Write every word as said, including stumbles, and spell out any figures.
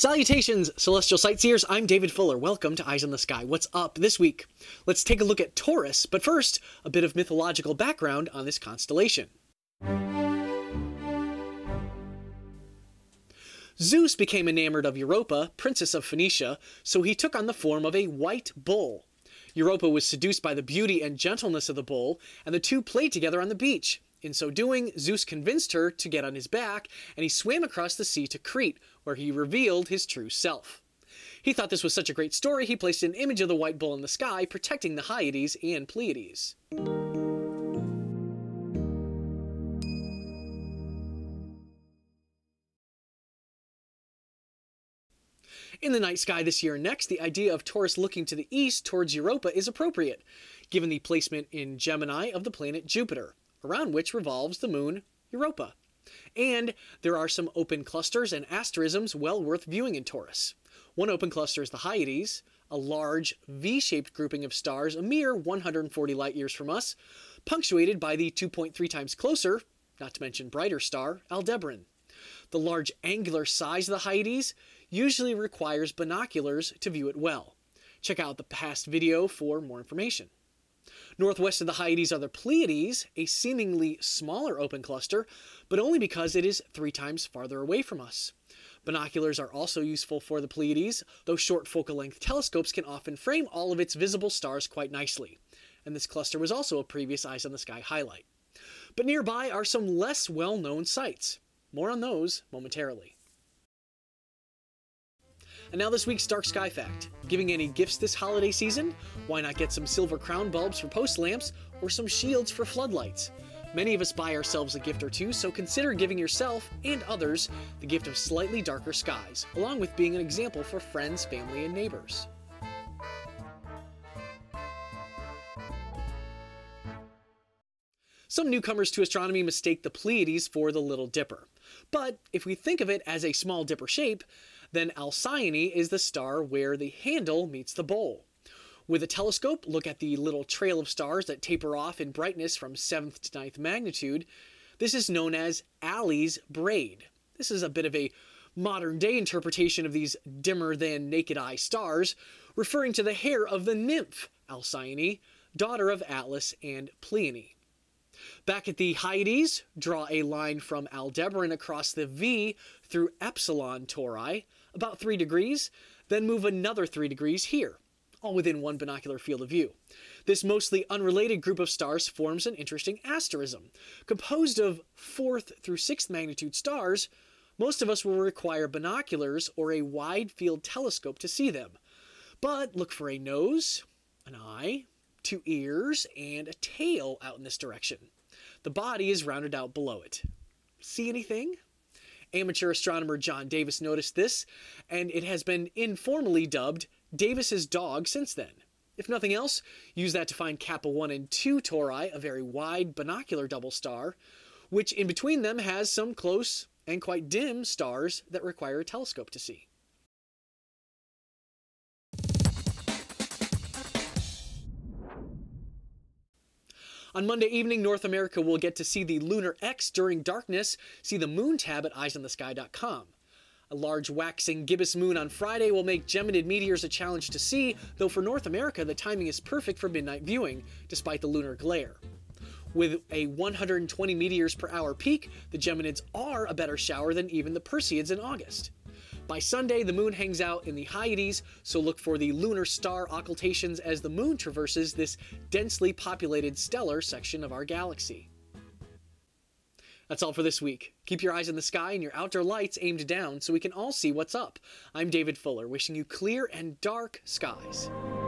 Salutations, celestial sightseers! I'm David Fuller. Welcome to Eyes on the Sky. What's up this week? Let's take a look at Taurus, but first, a bit of mythological background on this constellation. Zeus became enamored of Europa, princess of Phoenicia, so he took on the form of a white bull. Europa was seduced by the beauty and gentleness of the bull, and the two played together on the beach. In so doing, Zeus convinced her to get on his back, and he swam across the sea to Crete, where he revealed his true self. He thought this was such a great story, he placed an image of the white bull in the sky, protecting the Hyades and Pleiades. In the night sky this year and next, the idea of Taurus looking to the east towards Europa is appropriate, given the placement in Gemini of the planet Jupiter, around which revolves the moon Europa. And there are some open clusters and asterisms well worth viewing in Taurus. One open cluster is the Hyades, a large V-shaped grouping of stars a mere one hundred forty light years from us, punctuated by the two point three times closer, not to mention brighter star, Aldebaran. The large angular size of the Hyades usually requires binoculars to view it well. Check out the past video for more information. Northwest of the Hyades are the Pleiades, a seemingly smaller open cluster, but only because it is three times farther away from us. Binoculars are also useful for the Pleiades, though short focal length telescopes can often frame all of its visible stars quite nicely. And this cluster was also a previous Eyes on the Sky highlight. But nearby are some less well-known sites. More on those momentarily. And now this week's Dark Sky Fact. Giving any gifts this holiday season? Why not get some silver crown bulbs for post lamps or some shields for floodlights? Many of us buy ourselves a gift or two, so consider giving yourself and others the gift of slightly darker skies, along with being an example for friends, family, and neighbors. Some newcomers to astronomy mistake the Pleiades for the Little Dipper. But if we think of it as a small dipper shape, then Alcyone is the star where the handle meets the bowl. With a telescope, look at the little trail of stars that taper off in brightness from seventh to ninth magnitude. This is known as Allie's braid. This is a bit of a modern-day interpretation of these dimmer-than-naked-eye stars, referring to the hair of the nymph Alcyone, daughter of Atlas and Pleione. Back at the Hyades, draw a line from Aldebaran across the V through Epsilon Tauri, about three degrees, then move another three degrees here, all within one binocular field of view. This mostly unrelated group of stars forms an interesting asterism. Composed of fourth through sixth magnitude stars, most of us will require binoculars or a wide field telescope to see them. But look for a nose, an eye, two ears, and a tail out in this direction. The body is rounded out below it. See anything? Amateur astronomer John Davis noticed this, and it has been informally dubbed Davis's dog since then. If nothing else, use that to find Kappa one and two Tauri, a very wide binocular double star, which in between them has some close and quite dim stars that require a telescope to see. On Monday evening, North America will get to see the lunar X during darkness. See the moon tab at eyes on the sky dot com. A large waxing gibbous moon on Friday will make Geminid meteors a challenge to see, though for North America the timing is perfect for midnight viewing, despite the lunar glare. With a one hundred twenty meteors per hour peak, the Geminids are a better shower than even the Perseids in August. By Sunday, the moon hangs out in the Hyades, so look for the lunar star occultations as the moon traverses this densely populated stellar section of our galaxy. That's all for this week. Keep your eyes in the sky and your outdoor lights aimed down so we can all see what's up. I'm David Fuller, wishing you clear and dark skies.